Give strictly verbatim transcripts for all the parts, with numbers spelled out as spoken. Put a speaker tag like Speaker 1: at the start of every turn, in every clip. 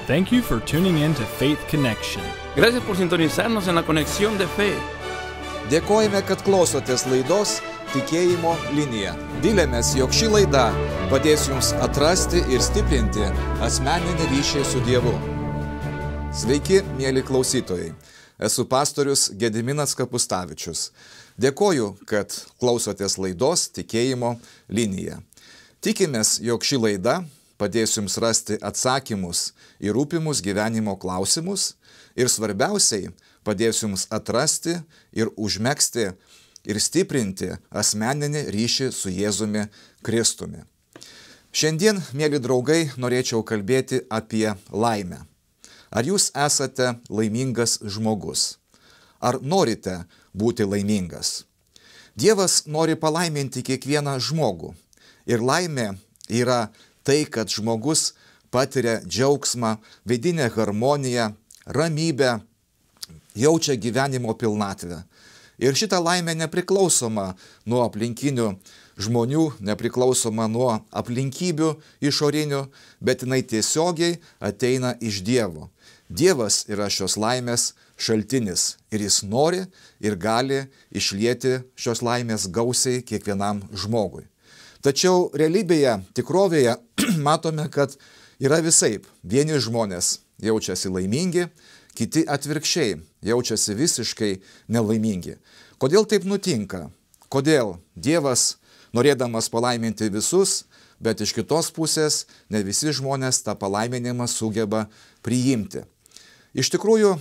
Speaker 1: Thank you for tuning in to Faith Connection.
Speaker 2: Gracias por sintonizarnos en la conexión de fe.
Speaker 3: Dėkojame, kad klausotės laidos Tikėjimo linija. Viliamės, jog ši laida padės jums atrasti ir stiprinti asmeninį ryšį su Dievu. Sveiki, mieli klausytojai. Esu pastorius Gediminas Kapustavičius. Dėkoju, kad klausotės laidos Tikėjimo linija. Tikimės, jog ši laida padės jums rasti atsakymus į rūpimus gyvenimo klausimus ir svarbiausiai padės jums atrasti ir užmegzti ir stiprinti asmeninį ryšį su Jėzumi Kristumi. Šiandien, mieli draugai, norėčiau kalbėti apie laimę. Ar jūs esate laimingas žmogus? Ar norite būti laimingas? Dievas nori palaiminti kiekvieną žmogų. Ir laimė yra tai, kad žmogus patiria džiaugsmą, vidinę harmoniją, ramybę, jaučia gyvenimo pilnatvę. Ir šita laimė nepriklausoma nuo aplinkinių žmonių, nepriklausoma nuo aplinkybių išorinių, bet jinai tiesiogiai ateina iš Dievo. Dievas yra šios laimės šaltinis ir jis nori ir gali išlieti šios laimės gausiai kiekvienam žmogui. Tačiau realybėje, tikrovėje matome, kad yra visaip. Vieni žmonės jaučiasi laimingi, kiti atvirkščiai jaučiasi visiškai nelaimingi. Kodėl taip nutinka? Kodėl Dievas, norėdamas palaiminti visus, bet iš kitos pusės ne visi žmonės tą palaiminimą sugeba priimti? Iš tikrųjų,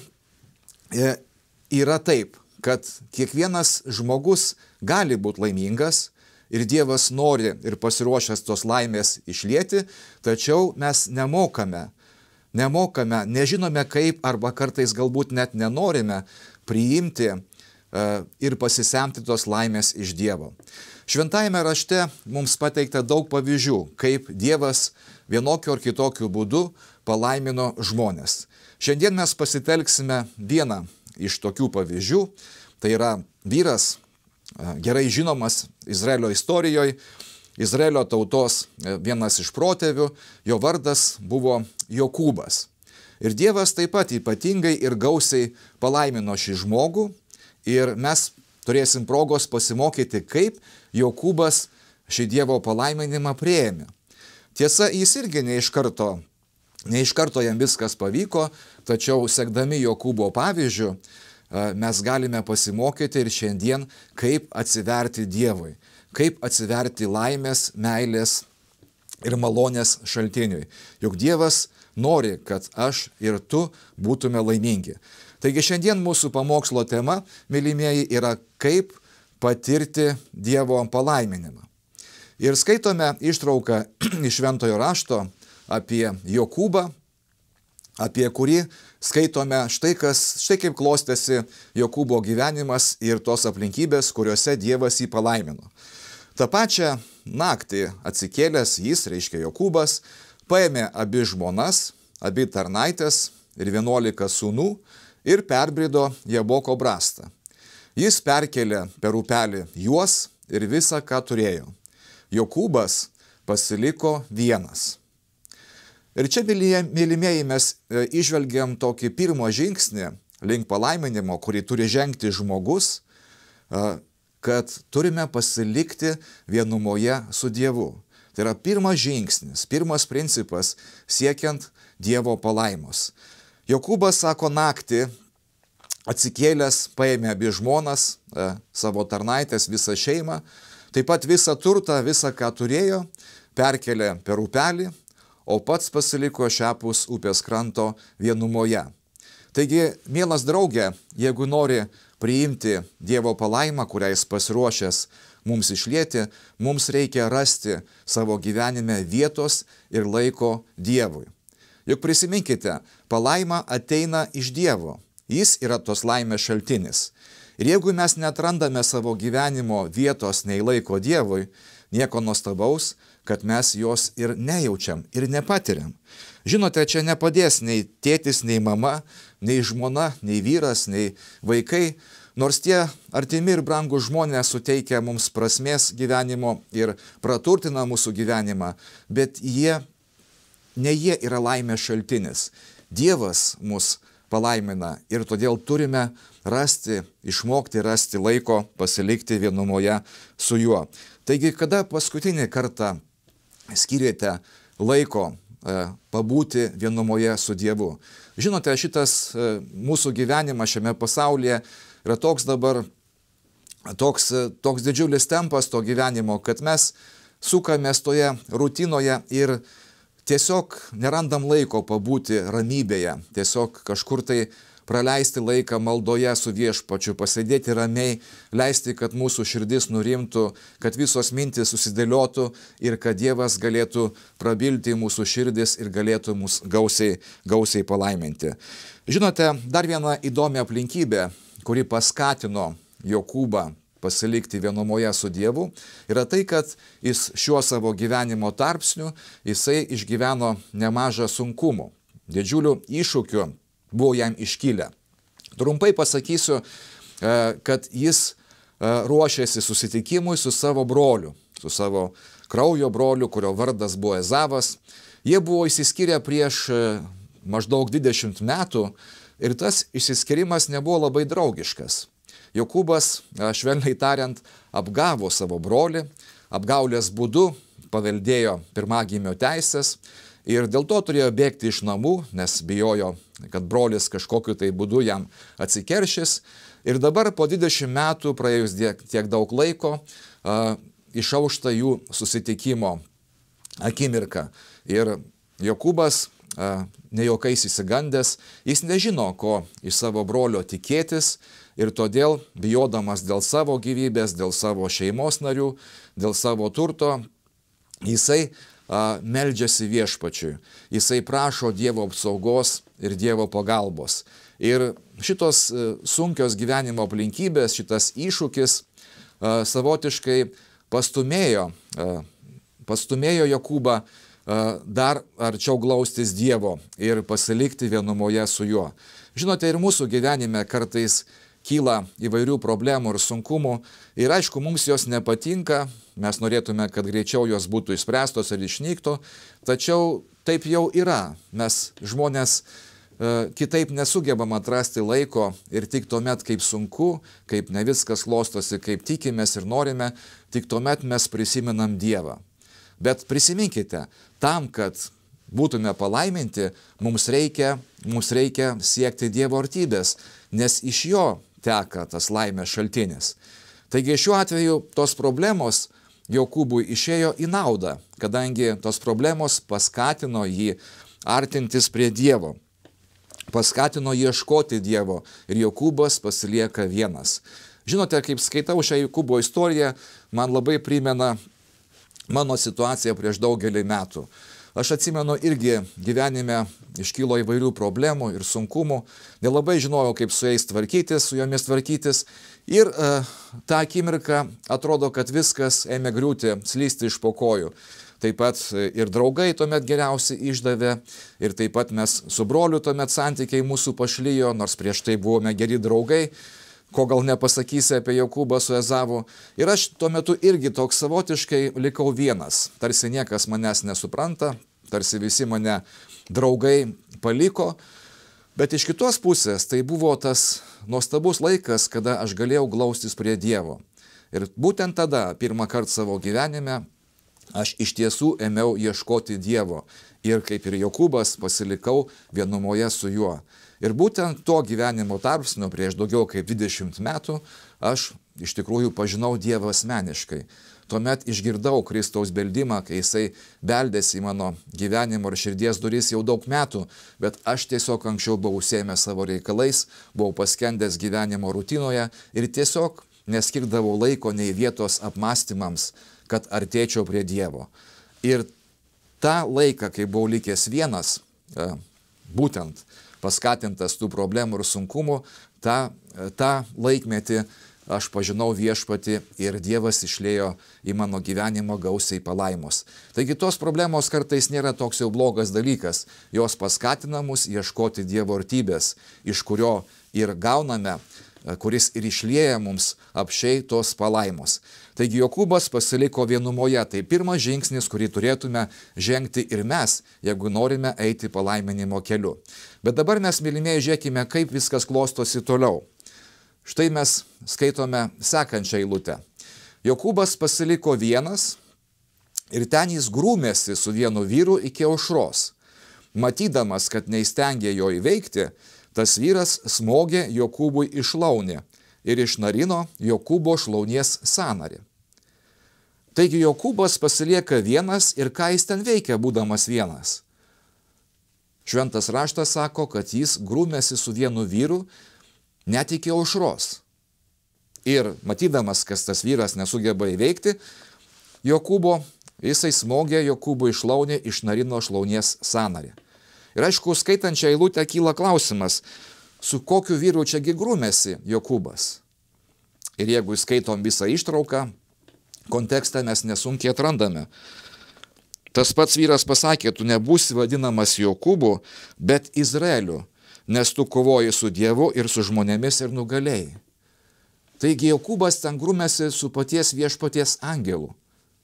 Speaker 3: yra taip, kad kiekvienas žmogus gali būti laimingas, ir Dievas nori ir pasiruošęs tos laimės išlieti, tačiau mes nemokame, nemokame, nežinome kaip arba kartais galbūt net nenorime priimti uh, ir pasisemti tos laimės iš Dievo. Šventajame rašte mums pateikta daug pavyzdžių, kaip Dievas vienokiu ar kitokiu būdu palaimino žmones. Šiandien mes pasitelksime vieną iš tokių pavyzdžių, tai yra vyras, gerai žinomas Izraelio istorijoje, Izraelio tautos vienas iš protėvių, jo vardas buvo Jokūbas. Ir Dievas taip pat ypatingai ir gausiai palaimino šį žmogų ir mes turėsim progos pasimokyti, kaip Jokūbas šį Dievo palaiminimą priėmė. Tiesa, jis irgi ne iš karto, ne iš karto jam viskas pavyko, tačiau sekdami Jokūbo pavyzdžių, mes galime pasimokyti ir šiandien, kaip atsiverti Dievui, kaip atsiverti laimės, meilės ir malonės šaltiniui. Juk Dievas nori, kad aš ir tu būtume laimingi. Taigi šiandien mūsų pamokslo tema, mylimieji, yra kaip patirti Dievo palaiminimą. Ir skaitome ištrauką iš Šventojo rašto apie Jokūbą, apie kurį skaitome štai, kas, štai kaip klostėsi Jokūbo gyvenimas ir tos aplinkybės, kuriuose Dievas jį palaimino. Ta pačią naktį atsikėlęs jis, reiškia Jokūbas, paėmė abi žmonas, abi tarnaitės ir vienuolika sūnų ir perbrido Jaboko brastą. Jis perkelė per upelį juos ir visą, ką turėjo. Jokūbas pasiliko vienas. Ir čia, mylimieji, mes išvelgiam tokį pirmo žingsnį link palaiminimo, kurį turi žengti žmogus, kad turime pasilikti vienumoje su Dievu. Tai yra pirmas žingsnis, pirmas principas siekiant Dievo palaimos. Jokūbas, sako, naktį atsikėlęs paėmė abi žmonas, savo tarnaitės, visą šeimą, taip pat visą turtą, visą, ką turėjo, perkelė per upelį, o pats pasiliko šiapus upės kranto vienumoje. Taigi, mielas draugė, jeigu nori priimti Dievo palaimą, kurią jis pasiruošęs mums išlieti, mums reikia rasti savo gyvenime vietos ir laiko Dievui. Juk prisiminkite, palaima ateina iš Dievo. Jis yra tos laimės šaltinis. Ir jeigu mes neatrandame savo gyvenimo vietos nei laiko Dievui, nieko nuostabaus, kad mes jos ir nejaučiam, ir nepatiriam. Žinote, čia nepadės nei tėtis, nei mama, nei žmona, nei vyras, nei vaikai, nors tie artimi ir brangūs žmonės suteikia mums prasmės gyvenimo ir praturtina mūsų gyvenimą, bet jie ne jie yra laimės šaltinis. Dievas mus palaimina ir todėl turime rasti, išmokti rasti laiko pasilikti vienumoje su juo. Taigi, kada paskutinį kartą skyrėte laiko e, pabūti vienumoje su Dievu? Žinote, šitas e, mūsų gyvenimas šiame pasaulyje yra toks dabar, toks, toks didžiulis tempas to gyvenimo, kad mes sukamės toje rutinoje ir tiesiog nerandam laiko pabūti ramybėje, tiesiog kažkur tai praleisti laiką maldoje su viešpačiu, pasėdėti ramiai, leisti, kad mūsų širdis nurimtų, kad visos mintys susidėliotų ir kad Dievas galėtų prabilti mūsų širdis ir galėtų mus gausiai, gausiai palaiminti. Žinote, dar viena įdomi aplinkybė, kuri paskatino Jokūbą pasilikti vienumoje su Dievu, yra tai, kad jis šiuo savo gyvenimo tarpsniu, jisai išgyveno nemažą sunkumų, didžiulių iššūkių buvo jam iškilę. Trumpai pasakysiu, kad jis ruošėsi susitikimui su savo broliu, su savo kraujo broliu, kurio vardas buvo Ezavas. Jie buvo išsiskyrę prieš maždaug dvidešimt metų ir tas išsiskyrimas nebuvo labai draugiškas. Jokūbas, švelniai tariant, apgavo savo brolį, apgaulės būdu paveldėjo pirmagimio teisės ir dėl to turėjo bėgti iš namų, nes bijojo, kad brolis kažkokiu tai būdu jam atsikeršys. Ir dabar po dvidešimt metų, praėjus tiek daug laiko, a, išaušta jų susitikimo akimirka. Ir Jokūbas, a, ne juokais įsigandęs, jis nežino, ko iš savo brolio tikėtis ir todėl, bijodamas dėl savo gyvybės, dėl savo šeimos narių, dėl savo turto, jisai meldžiasi viešpačiui. Jisai prašo Dievo apsaugos ir Dievo pagalbos. Ir šitos sunkios gyvenimo aplinkybės, šitas iššūkis savotiškai pastumėjo, pastumėjo Jokūbą dar arčiau glaustis Dievo ir pasilikti vienumoje su juo. Žinote, ir mūsų gyvenime kartais kyla įvairių problemų ir sunkumų ir aišku, mums jos nepatinka, mes norėtume, kad greičiau jos būtų išspręstos ir išnyktų, tačiau taip jau yra. Mes žmonės e, kitaip nesugebam atrasti laiko ir tik tuomet, kaip sunku, kaip ne viskas klostosi, kaip tikimės ir norime, tik tuomet mes prisimenam Dievą. Bet prisiminkite, tam, kad būtume palaiminti, mums reikia, mums reikia siekti Dievo artybės, nes iš jo teka tas laimės šaltinis. Taigi šiuo atveju tos problemos Jokūbui išėjo į naudą, kadangi tos problemos paskatino jį artintis prie Dievo, paskatino ieškoti Dievo ir Jokūbas pasilieka vienas. Žinote, kaip skaitau šią Jokūbo istoriją, man labai primena mano situaciją prieš daugelį metų. Aš atsimenu, irgi gyvenime iškilo įvairių problemų ir sunkumų, nelabai žinojau, kaip su jais tvarkytis, su jomis tvarkytis. Ir e, tą akimirką atrodo, kad viskas ėmė griūti, slysti iš po kojų. Taip pat ir draugai tuomet geriausiai išdavė, ir taip pat mes su broliu tuomet santykiai mūsų pašlijo, nors prieš tai buvome geri draugai, ko gal nepasakysi apie Jokūbą su Ezavu. Ir aš tuo metu irgi toks savotiškai likau vienas, tarsi niekas manęs nesupranta, tarsi visi mane draugai paliko, bet iš kitos pusės tai buvo tas nuostabus laikas, kada aš galėjau glaustis prie Dievo. Ir būtent tada, pirmą kartą savo gyvenime, aš iš tiesų ėmiau ieškoti Dievo ir kaip ir Jokūbas pasilikau vienumoje su juo. Ir būtent to gyvenimo tarpsnio prieš daugiau kaip dvidešimt metų aš iš tikrųjų pažinau Dievą asmeniškai. Tuomet išgirdau Kristaus beldimą, kai jisai beldėsi į mano gyvenimo ir širdies duris jau daug metų, bet aš tiesiog anksčiau buvau užsiėmęs savo reikalais, buvau paskendęs gyvenimo rutinoje ir tiesiog neskirdavau laiko nei vietos apmąstymams, kad artėčiau prie Dievo. Ir tą laiką, kai buvau likęs vienas, būtent paskatintas tų problemų ir sunkumų, tą, tą laikmetį aš pažinau viešpatį ir Dievas išliejo į mano gyvenimą gausiai palaimos. Taigi tos problemos kartais nėra toks jau blogas dalykas, jos paskatina mus ieškoti Dievo artybės, iš kurio ir gauname kuris ir išlieja mums apšiai tos palaimos. Taigi Jokūbas pasiliko vienumoje, tai pirmas žingsnis, kurį turėtume žengti ir mes, jeigu norime eiti palaiminimo keliu. Bet dabar mes, mylimieji, žiūrėkime, kaip viskas klostosi toliau. Štai mes skaitome sekančią eilutę. Jokūbas pasiliko vienas ir ten jis grūmėsi su vienu vyru iki aušros. Matydamas, kad neįstengė jo įveikti, tas vyras smogė Jokūbui į šlaunį ir išnarino Jokūbo šlaunies sąnarį. Taigi Jokūbas pasilieka vienas ir ką jis ten veikia, būdamas vienas? Šventas raštas sako, kad jis grūmėsi su vienu vyru net iki aušros. Ir matydamas, kas tas vyras nesugeba įveikti Jokūbo, jisai smogė Jokūbui į šlaunį, išnarino šlaunies sąnarį. Ir aišku, skaitant šią eilutę kyla klausimas, su kokiu vyru čiagi grūmėsi Jokūbas. Ir jeigu skaitom visą ištrauką, kontekstą mes nesunkiai atrandame. Tas pats vyras pasakė, tu nebūsi vadinamas Jokūbu, bet Izraeliu, nes tu kovoji su Dievu ir su žmonėmis ir nugalėjai. Taigi Jokūbas ten grūmėsi su paties viešpaties angelu.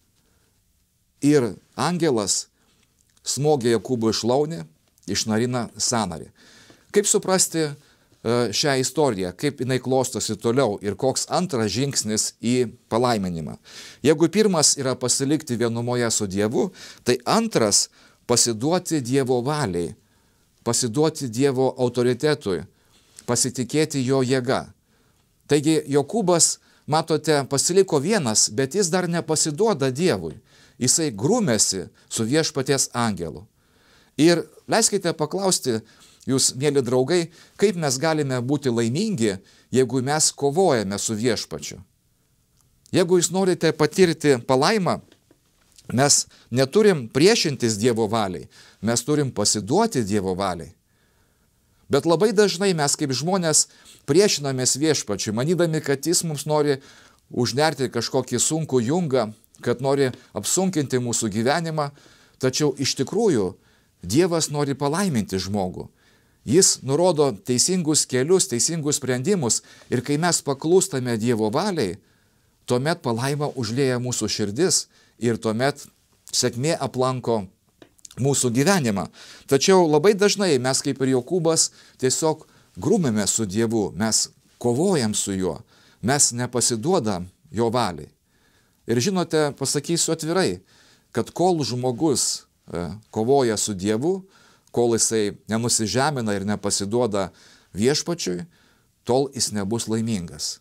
Speaker 3: Ir angelas smogė Jokūbui į šlaunį, išnarina sąnarį. Kaip suprasti šią istoriją, kaip jinai klostosi toliau ir koks antras žingsnis į palaiminimą? Jeigu pirmas yra pasilikti vienumoje su Dievu, tai antras pasiduoti Dievo valiai, pasiduoti Dievo autoritetui, pasitikėti jo jėga. Taigi Jokūbas, matote, pasiliko vienas, bet jis dar nepasiduoda Dievui. Jisai grūmėsi su viešpaties angelu. Ir leiskite paklausti jūs, mėly draugai, kaip mes galime būti laimingi, jeigu mes kovojame su viešpačiu. Jeigu jūs norite patirti palaimą, mes neturim priešintis Dievo valiai, mes turim pasiduoti Dievo valiai. Bet labai dažnai mes kaip žmonės priešinamės viešpačiui, manydami, kad jis mums nori užnerti kažkokį sunkų jungą, kad nori apsunkinti mūsų gyvenimą, tačiau iš tikrųjų Dievas nori palaiminti žmogų. Jis nurodo teisingus kelius, teisingus sprendimus ir kai mes paklūstame Dievo valiai, tuomet palaima užlieja mūsų širdis ir tuomet sėkmė aplanko mūsų gyvenimą. Tačiau labai dažnai mes kaip ir Jokūbas tiesiog grūmėme su Dievu, mes kovojam su juo, mes nepasiduodam jo valiai. Ir žinote, pasakysiu atvirai, kad kol žmogus kovoja su Dievu, kol jisai nenusižemina ir nepasiduoda viešpačiui, tol jis nebus laimingas.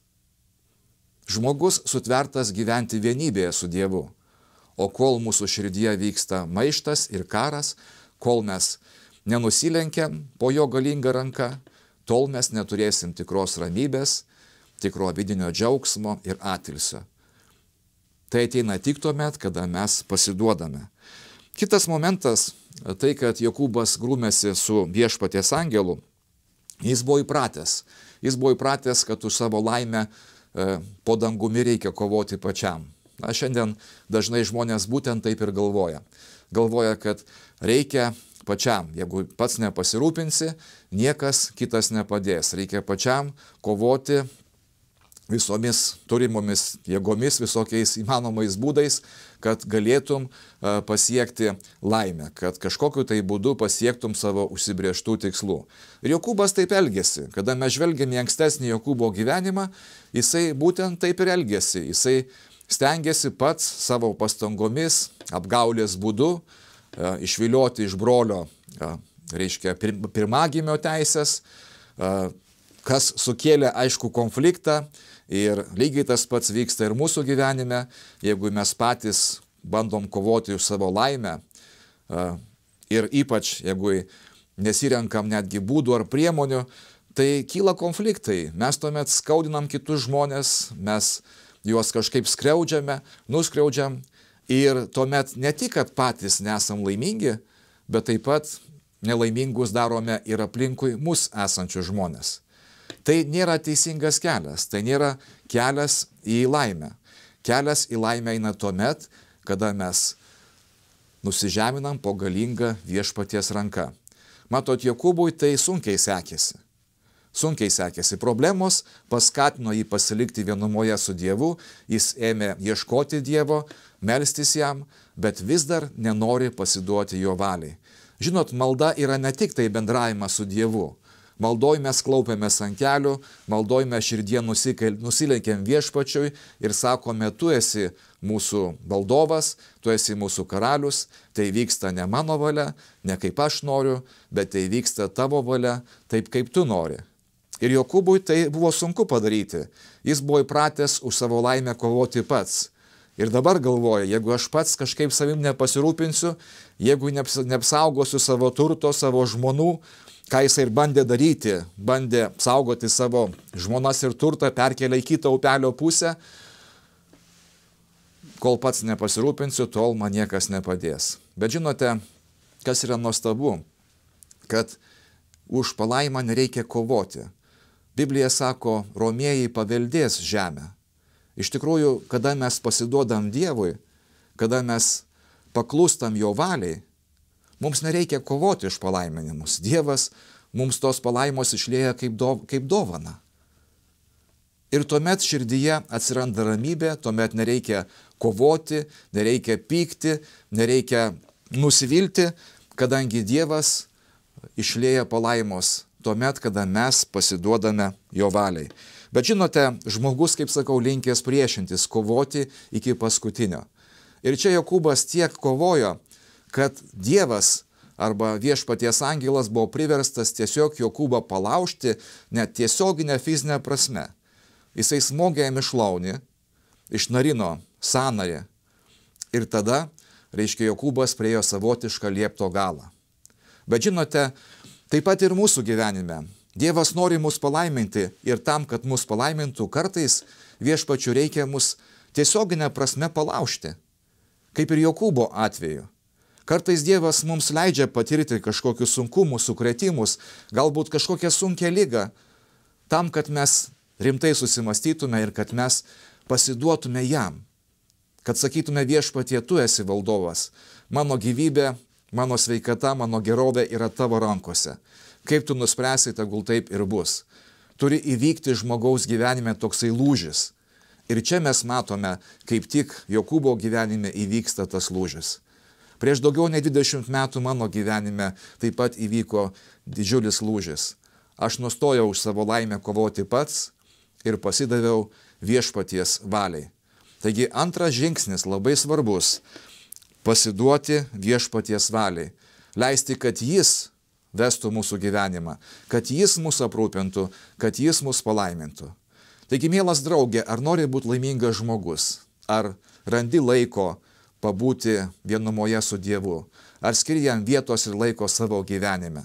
Speaker 3: Žmogus sutvertas gyventi vienybėje su Dievu, o kol mūsų širdyje vyksta maištas ir karas, kol mes nenusilenkiam po jo galingą ranką, tol mes neturėsim tikros ramybės, tikro vidinio džiaugsmo ir atilsio. Tai ateina tik tuomet, kada mes pasiduodame. Kitas momentas, tai kad Jokūbas grūmėsi su viešpaties angelu, jis buvo įpratęs. Jis buvo įpratęs, kad už savo laimę e, po dangumi reikia kovoti pačiam. Na, šiandien dažnai žmonės būtent taip ir galvoja. Galvoja, kad reikia pačiam. Jeigu pats nepasirūpinsi, niekas kitas nepadės. Reikia pačiam kovoti visomis turimomis jėgomis, visokiais įmanomais būdais, kad galėtum pasiekti laimę, kad kažkokiu tai būdu pasiektum savo užsibrėžtų tikslų. Ir Jokūbas taip elgėsi. Kada mes žvelgiame į ankstesnį Jokūbo gyvenimą, jisai būtent taip ir elgėsi. Jisai stengiasi pats savo pastangomis, apgaulės būdu, išvilioti iš brolio, reiškia, pirmagimio teisės, kas sukėlė aišku konfliktą. Ir lygiai tas pats vyksta ir mūsų gyvenime, jeigu mes patys bandom kovoti už savo laimę ir ypač jeigu nesirenkam netgi būdų ar priemonių, tai kyla konfliktai. Mes tuomet skaudinam kitus žmonės, mes juos kažkaip skriaudžiame, nuskriaudžiam ir tuomet ne tik, kad patys nesam laimingi, bet taip pat nelaimingus darome ir aplinkui mus esančius žmonės. Tai nėra teisingas kelias, tai nėra kelias į laimę. Kelias į laimę eina tuomet, kada mes nusižeminam po galingą viešpaties ranką. Matot, Jokūbui tai sunkiai sekėsi. sunkiai sekėsi. Problemos paskatino jį pasilikti vienumoje su Dievu, jis ėmė ieškoti Dievo, melstis jam, bet vis dar nenori pasiduoti jo valiai. Žinot, malda yra ne tik tai bendravimas su Dievu. Maldoj mes klaupiamės ant kelių, maldoj mes širdie nusilenkiam Viešpačiui ir sakome, tu esi mūsų valdovas, tu esi mūsų karalius, tai vyksta ne mano valia, ne kaip aš noriu, bet tai vyksta tavo valia, taip kaip tu nori. Ir Jokūbui tai buvo sunku padaryti. Jis buvo įpratęs už savo laimę kovoti pats. Ir dabar galvoja, jeigu aš pats kažkaip savim nepasirūpinsiu, jeigu neapsaugosiu savo turto, savo žmonų, ką jisai ir bandė daryti, bandė saugoti savo žmonas ir turtą, perkelia į kitą upelio pusę, kol pats nepasirūpinsiu, tol man niekas nepadės. Bet žinote, kas yra nuostabu, kad už palaimą nereikia kovoti. Biblija sako, romieji paveldės žemę. Iš tikrųjų, kada mes pasiduodam Dievui, kada mes paklūstam jo valiai, mums nereikia kovoti už palaiminimus. Dievas mums tos palaimos išlieja kaip, do, kaip dovana. Ir tuomet širdyje atsiranda ramybė, tuomet nereikia kovoti, nereikia pykti, nereikia nusivilti, kadangi Dievas išlieja palaimos tuomet, kada mes pasiduodame jo valiai. Bet žinote, žmogus, kaip sakau, linkęs priešintis, kovoti iki paskutinio. Ir čia Jokūbas tiek kovojo, kad Dievas arba viešpaties angelas buvo priverstas tiesiog Jokūbą palaužti net tiesioginę fizinę prasme. Jisai smogė jam iš launį, išnarino sąnarį ir tada, reiškia, Jokūbas priėjo savotišką liepto galą. Bet žinote, taip pat ir mūsų gyvenime. Dievas nori mus palaiminti ir tam, kad mus palaimintų, kartais viešpačių reikia mus tiesioginę prasme palaužti, kaip ir Jokūbo atveju. Kartais Dievas mums leidžia patirti kažkokius sunkumus, sukrėtimus, galbūt kažkokią sunkią ligą, tam, kad mes rimtai susimastytume ir kad mes pasiduotume jam. Kad sakytume, viešpatie, tu esi valdovas, mano gyvybė, mano sveikata, mano gerovė yra tavo rankose. Kaip tu nuspręsi, tegul taip ir bus. Turi įvykti žmogaus gyvenime toksai lūžis. Ir čia mes matome, kaip tik Jokūbo gyvenime įvyksta tas lūžis. Prieš daugiau nei dvidešimt metų mano gyvenime taip pat įvyko didžiulis lūžis. Aš nustojau už savo laimę kovoti pats ir pasidaviau viešpaties valiai. Taigi antras žingsnis labai svarbus – pasiduoti viešpaties valiai. Leisti, kad jis vestų mūsų gyvenimą, kad jis mus aprūpintų, kad jis mus palaimintų. Taigi, mielas draugė, ar nori būti laimingas žmogus? Ar randi laiko pabūti vienumoje su Dievu? Ar skiri jam vietos ir laiko savo gyvenime?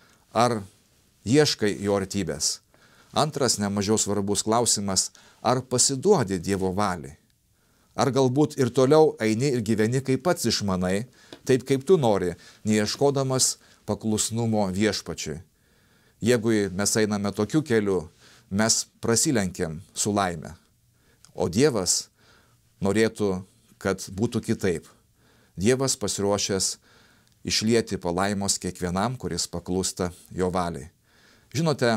Speaker 3: Ar ieškai jo artybės? Antras nemažiau svarbus klausimas, ar pasiduodi Dievo valiai? Ar galbūt ir toliau eini ir gyveni kaip pats išmanai, taip kaip tu nori, neieškodamas paklusnumo viešpačiui? Jeigu mes einame tokiu keliu, mes prasilenkiam su laime. O Dievas norėtų, kad būtų kitaip. Dievas pasiruošęs išlieti palaimos kiekvienam, kuris paklūsta jo valiai. Žinote,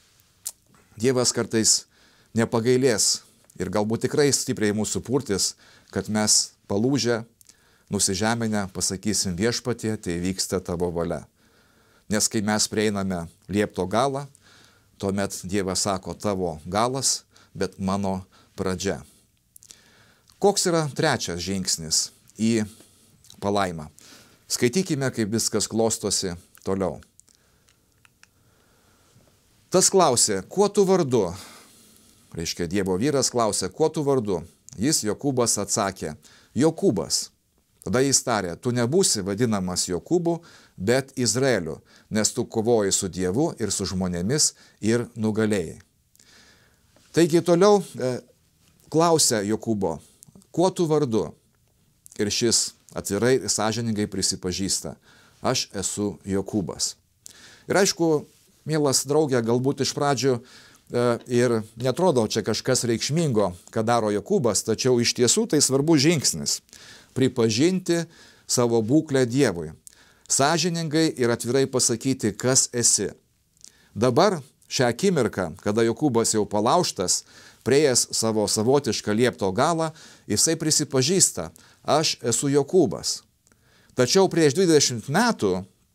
Speaker 3: Dievas kartais nepagailės ir galbūt tikrai stipriai mūsų purtis, kad mes palūžę, nusižeminę pasakysim, viešpatie, tai vyksta tavo valia. Nes kai mes prieiname liepto galą, tuomet Dievas sako, tavo galas, bet mano pradžia. Koks yra trečias žingsnis į palaimą? Skaitykime, kaip viskas klostosi toliau. Tas klausė, kuo tu vardu? Reiškia, Dievo vyras klausė, kuo tu vardu? Jis, Jokūbas, atsakė, Jokūbas. Tada jis tarė, tu nebūsi vadinamas Jokūbu, bet Izraeliu, nes tu kovoji su Dievu ir su žmonėmis ir nugalėjai. Taigi toliau e, klausė Jokūbo, kuo tu vardu? Ir šis atvirai ir sąžiningai prisipažįsta, aš esu Jokūbas. Ir aišku, mielas draugė, galbūt iš pradžių e, ir netrodo čia kažkas reikšmingo, ką daro Jokūbas, tačiau iš tiesų tai svarbus žingsnis – pripažinti savo būklę Dievui, sąžiningai ir atvirai pasakyti, kas esi. Dabar šią akimirką, kada Jokūbas jau palaužtas, prieėjęs savo savotišką liepto galą, jisai prisipažįsta, aš esu Jokūbas. Tačiau prieš dvidešimt metų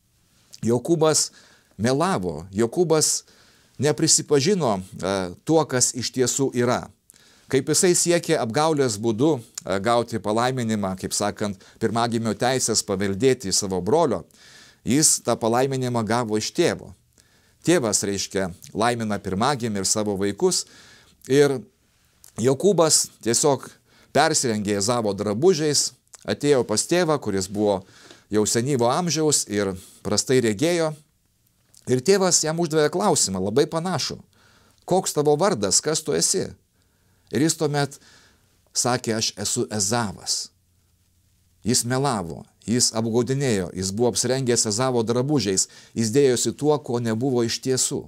Speaker 3: Jokūbas melavo, Jokūbas neprisipažino e, tuo, kas iš tiesų yra. Kaip jisai siekė apgaulės būdu e, gauti palaiminimą, kaip sakant, pirmagimio teisės paveldėti savo brolio, jis tą palaiminimą gavo iš tėvo. Tėvas, reiškia, laimina pirmagimį ir savo vaikus ir Jokūbas tiesiog persirengė Ezavo drabužiais, atėjo pas tėvą, kuris buvo jau senyvo amžiaus ir prastai regėjo. Ir tėvas jam uždavė klausimą, labai panašų. Koks tavo vardas, kas tu esi? Ir jis tuomet sakė, aš esu Ezavas. Jis melavo, jis apgaudinėjo, jis buvo apsirengęs Ezavo drabužiais, jis dėjosi tuo, ko nebuvo iš tiesų.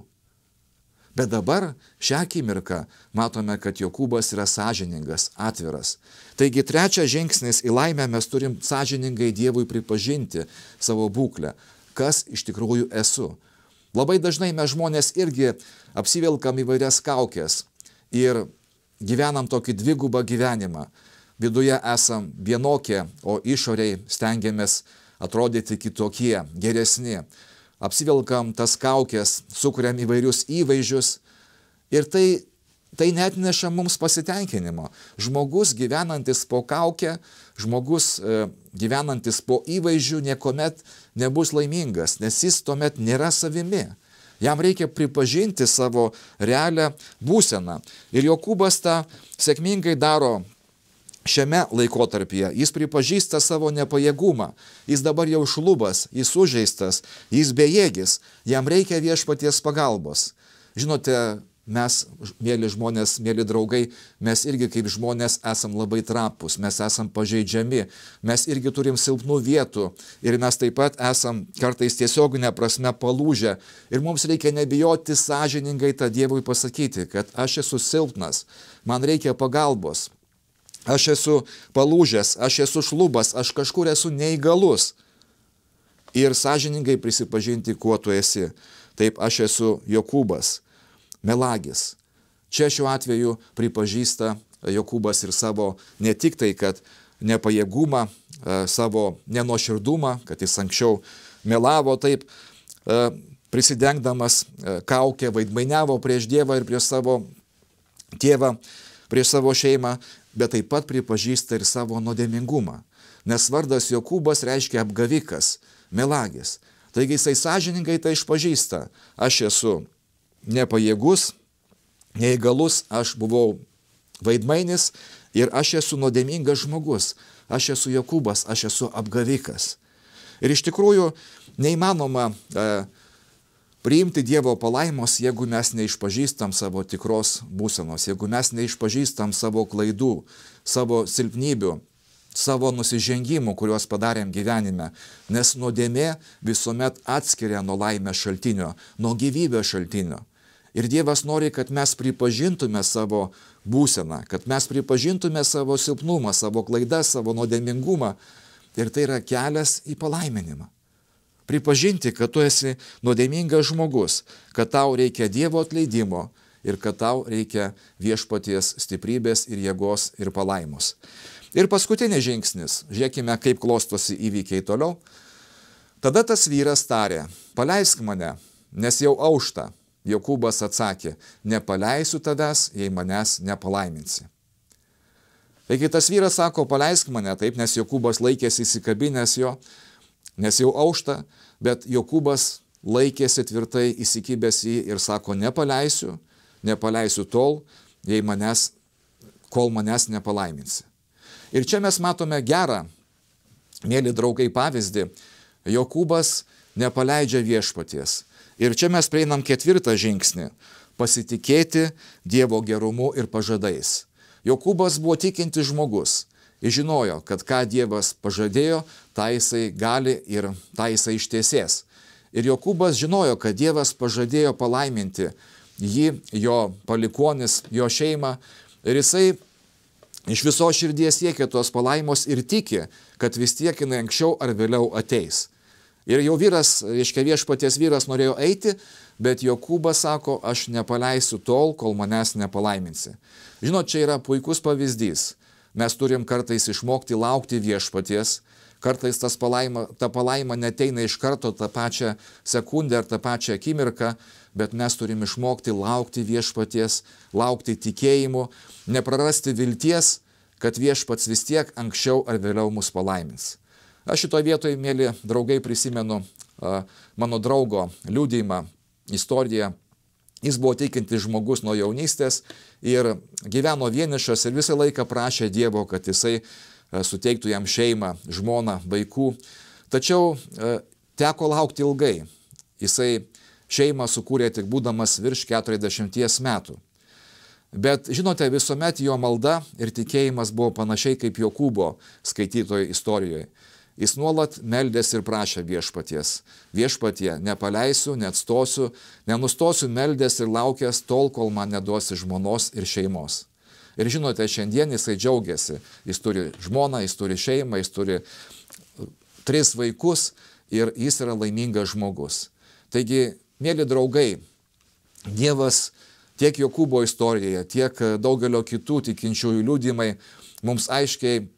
Speaker 3: Bet dabar šią akimirką matome, kad Jokūbas yra sąžiningas, atviras. Taigi trečias žingsnis į laimę mes turim sąžiningai Dievui pripažinti savo būklę, kas iš tikrųjų esu. Labai dažnai mes žmonės irgi apsivelkam įvairias kaukes ir gyvenam tokį dvigubą gyvenimą. Viduje esam vienokie, o išoriai stengiamės atrodyti kitokie, geresni. Apsivelkam tas kaukes, sukuriam įvairius įvaizdžius ir tai, tai net neša mums pasitenkinimo. Žmogus gyvenantis po kaukę, žmogus e, gyvenantis po įvaizdžių niekuomet nebus laimingas, nes jis tuomet nėra savimi. Jam reikia pripažinti savo realią būseną. Ir Jokūbas tą sėkmingai daro šiame laikotarpyje. Jis pripažįsta savo nepajėgumą. Jis dabar jau šlubas, jis sužeistas, jis bejėgis. Jam reikia viešpaties pagalbos. Žinote, mes, mėly žmonės, mėly draugai, mes irgi kaip žmonės esam labai trapus, mes esam pažeidžiami, mes irgi turim silpnų vietų ir mes taip pat esam kartais tiesioginė prasme palūžę. Ir mums reikia nebijoti sąžiningai tą Dievui pasakyti, kad aš esu silpnas, man reikia pagalbos. Aš esu palūžęs, aš esu šlubas, aš kažkur esu neįgalus. Ir sąžiningai prisipažinti, kuo tu esi. Taip, aš esu Jokūbas, melagis. Čia šiuo atveju pripažįsta Jokūbas ir savo ne tik tai, kad nepajėgumą, savo nenuoširdumą, kad jis anksčiau melavo taip, prisidengdamas kaukę, vaidmainiavo prieš Dievą ir prieš savo tėvą, prieš savo šeimą, bet taip pat pripažįsta ir savo nuodėmingumą. Nes vardas Jokūbas reiškia apgavikas, melagis. Taigi jisai sąžiningai tai išpažįsta. Aš esu nepajėgus, neįgalus, aš buvau vaidmainis ir aš esu nuodėmingas žmogus. Aš esu Jokūbas, aš esu apgavikas. Ir iš tikrųjų neįmanoma e, priimti Dievo palaimos, jeigu mes neišpažįstam savo tikros būsenos, jeigu mes neišpažįstam savo klaidų, savo silpnybių, savo nusižengimų, kuriuos padarėm gyvenime. Nes nuodėmė visuomet atskiria nuo laimės šaltinio, nuo gyvybės šaltinio. Ir Dievas nori, kad mes pripažintume savo būseną, kad mes pripažintume savo silpnumą, savo klaidas, savo nuodėmingumą. Ir tai yra kelias į palaiminimą. Pripažinti, kad tu esi nuodėmingas žmogus, kad tau reikia Dievo atleidimo ir kad tau reikia viešpaties stiprybės ir jėgos ir palaimos. Ir paskutinis žingsnis, žiūrėkime, kaip klostosi įvykiai toliau. Tada tas vyras tarė, paleisk mane, nes jau aušta. Jokūbas atsakė, nepaleisiu tavęs, jei manęs nepalaiminsi. Taigi tas vyras sako, paleisk mane, taip, nes Jokūbas laikėsi įsikabinęs jo, nes jau aušta, bet Jokūbas laikėsi tvirtai įsikibęs jį ir sako, nepaleisiu, nepaleisiu tol, jei manęs, kol manęs nepalaiminsi. Ir čia mes matome gerą, mėly draugai, pavyzdį. Jokūbas nepaleidžia viešpaties. Ir čia mes prieinam ketvirtą žingsnį – pasitikėti Dievo gerumu ir pažadais. Jokūbas buvo tikintis žmogus. Jis žinojo, kad ką Dievas pažadėjo, tą jisai gali ir tą jisai ištiesės. Ir Jokūbas žinojo, kad Dievas pažadėjo palaiminti jį, jo palikuonis, jo šeimą. Ir jisai iš viso širdies siekia tos palaimos ir tiki, kad vis tiek jinai anksčiau ar vėliau ateis. Ir jau vyras, reiškia viešpaties vyras norėjo eiti, bet Jokūbas sako, aš nepaleisiu tol, kol manęs nepalaiminsi. Žinot, čia yra puikus pavyzdys. Mes turim kartais išmokti laukti viešpaties, kartais tas palaima, ta palaima neteina iš karto tą pačią sekundę ar tą pačią akimirką, bet mes turim išmokti laukti viešpaties, laukti tikėjimu, neprarasti vilties, kad viešpats vis tiek anksčiau ar vėliau mus palaimins. Aš šitoje vietoje, mėly draugai, prisimenu a, mano draugo liudijimą, istoriją. Jis buvo tikintis žmogus nuo jaunystės ir gyveno vienišas ir visą laiką prašė Dievo, kad jisai a, suteiktų jam šeimą, žmoną, vaikų. Tačiau a, teko laukti ilgai. Jisai šeimą sukūrė tik būdamas virš keturiasdešimties metų. Bet, žinote, visuomet jo malda ir tikėjimas buvo panašiai kaip Jokūbo skaitytojo istorijoje. Jis nuolat meldėsi ir prašė viešpaties. Viešpatie, nepaleisiu, neatstosiu, nenustosiu meldės ir laukęs tol, kol man neduosi žmonos ir šeimos. Ir žinote, šiandien jisai džiaugiasi. Jis turi žmoną, jis turi šeimą, jis turi tris vaikus ir jis yra laimingas žmogus. Taigi, mėly draugai, Dievas tiek Jokūbo istorijoje, tiek daugelio kitų tikinčiųjų liudijimai mums aiškiai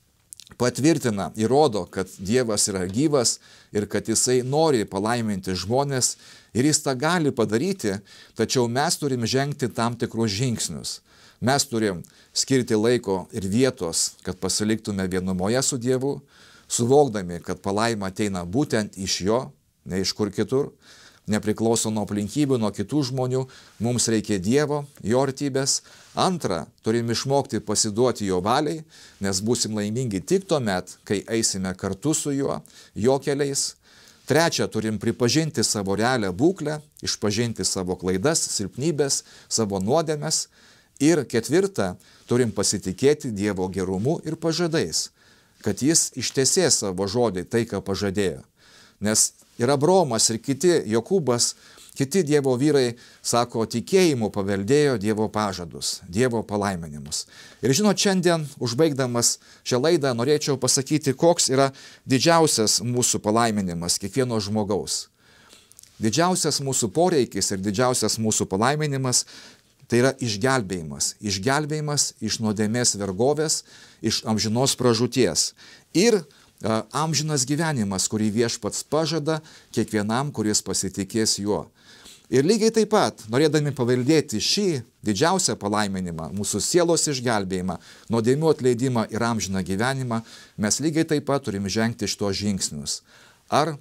Speaker 3: patvirtina, įrodo, kad Dievas yra gyvas ir kad jisai nori palaiminti žmonės ir jis tą gali padaryti, tačiau mes turim žengti tam tikrus žingsnius. Mes turim skirti laiko ir vietos, kad pasiliktume vienumoje su Dievu, suvokdami, kad palaima ateina būtent iš jo, ne iš kur kitur, nepriklauso nuo aplinkybių, nuo kitų žmonių, mums reikia Dievo, jo artybės. Antra, turim išmokti pasiduoti jo valiai, nes būsim laimingi tik tuomet, kai eisime kartu su juo, jo keliais. Trečia, turim pripažinti savo realią būklę, išpažinti savo klaidas, silpnybės, savo nuodėmes. Ir ketvirta, turim pasitikėti Dievo gerumu ir pažadais, kad jis ištesės savo žodį, tai, ką pažadėjo. Nes ir Abraomas, ir kiti, Jokūbas, kiti Dievo vyrai, sako, tikėjimu paveldėjo Dievo pažadus, Dievo palaiminimus. Ir žinot, šiandien, užbaigdamas šią laidą, norėčiau pasakyti, koks yra didžiausias mūsų palaiminimas kiekvieno žmogaus. Didžiausias mūsų poreikis ir didžiausias mūsų palaiminimas tai yra išgelbėjimas. Išgelbėjimas iš nuodėmės vergovės, iš amžinos pražūties. Ir amžinas gyvenimas, kurį viešpats pažada kiekvienam, kuris pasitikės juo. Ir lygiai taip pat, norėdami paveldėti šį didžiausią palaiminimą, mūsų sielos išgelbėjimą, nuodėmių atleidimą ir amžiną gyvenimą, mes lygiai taip pat turim žengti šitos žingsnius. Ar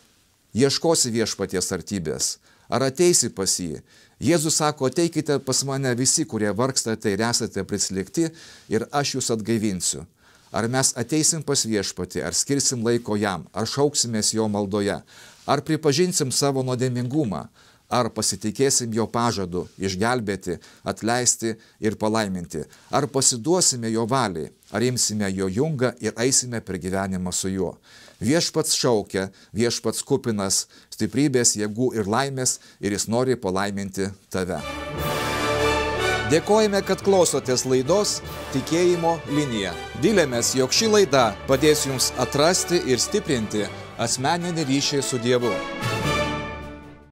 Speaker 3: ieškosi viešpaties artybės, ar ateisi pas jį. Jėzus sako, ateikite pas mane visi, kurie vargstate ir esate prislėgti, ir aš jūs atgaivinsiu. Ar mes ateisim pas viešpatį, ar skirsim laiko jam, ar šauksimės jo maldoje, ar pripažinsim savo nuodėmingumą, ar pasitikėsim jo pažadu išgelbėti, atleisti ir palaiminti, ar pasiduosime jo valiai, ar imsime jo jungą ir eisime per gyvenimą su juo. Viešpats šaukia, viešpats kupinas stiprybės, jėgų ir laimės ir jis nori palaiminti tave. Dėkojame, kad klausotės laidos Tikėjimo linija. Viliamės, jog ši laida padės jums atrasti ir stiprinti asmeninį ryšį su Dievu.